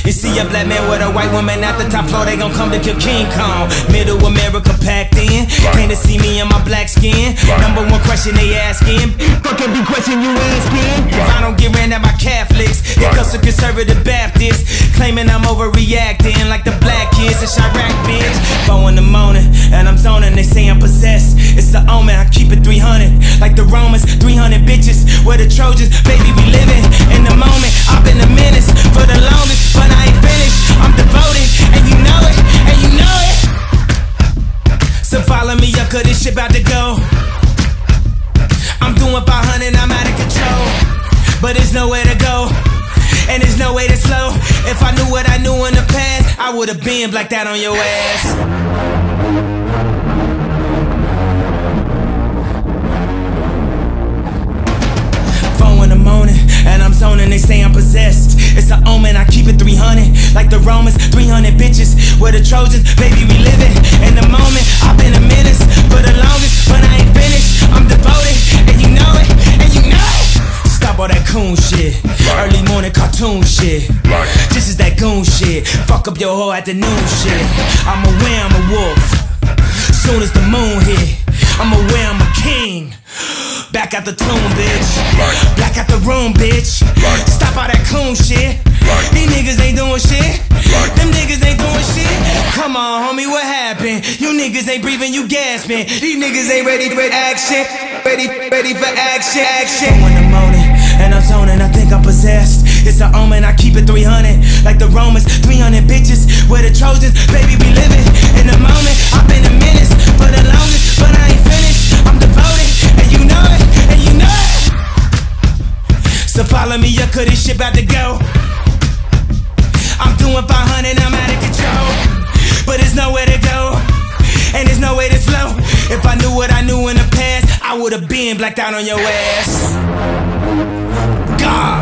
You see a black man with a white woman at the top floor, they gon' come to kill King Kong. Middle America packed in, came to see me in my black skin. Number one question they asking, fuck every question you asking. If I don't get ran at by Catholics, it comes to conservative Baptists, claiming I'm overreacting like the black kids in Chirac, bitch. 4 in the morning, and I'm zoning, they say I'm possessed. It's the omen, I keep it 300, like the Romans, 300 bitches. We're the Trojans, baby, we living in the moment. I've been a menace for the longest, but I ain't finished. I'm devoted, and you know it, and you know it. So follow me up, cause this shit about to go. I'm doing 500, I'm out of control, but there's nowhere to go, and there's no way to slow. If I knew what I knew in the past, I would've been blacked out on your ass. 4 in the morning, and I'm zoning, they say I'm possessed. It's an omen, I keep it 300, like the Romans, 300 bitches. We're the Trojans, baby, we living in the moment. I've been a menace for the longest, but I ain't finished. I'm devoted, and you know it, and you know it. Stop all that coon shit, early morning cartoon shit. This is that goon shit, fuck up your whole afternoon shit. I'm aware I'm a wolf, soon as the moon hit. I'm aware I'm a king, back out the tomb, bitch. Black out the room, bitch. Stop all that coon shit. These niggas ain't doing shit. Them niggas ain't doing shit. Come on, homie, what happened? You niggas ain't breathing, you gasping. These niggas ain't ready for action. Ready for action. 4 in the morning, and I'm zoning, I think I'm possessed. It's an omen, I keep it 300, like the Romans, 300 bitches. We're the Trojans, baby, we living in the moment. I've been a menace for the longest, but I ain't finished. I'm devoted, and you know it, and you know it. So follow me up, cause this shit about to go. I'm doing 500, I'm out of control, but there's nowhere to go, and there's no way to slow. If I knew what I knew in the past, I would've been blacked out on your ass. God.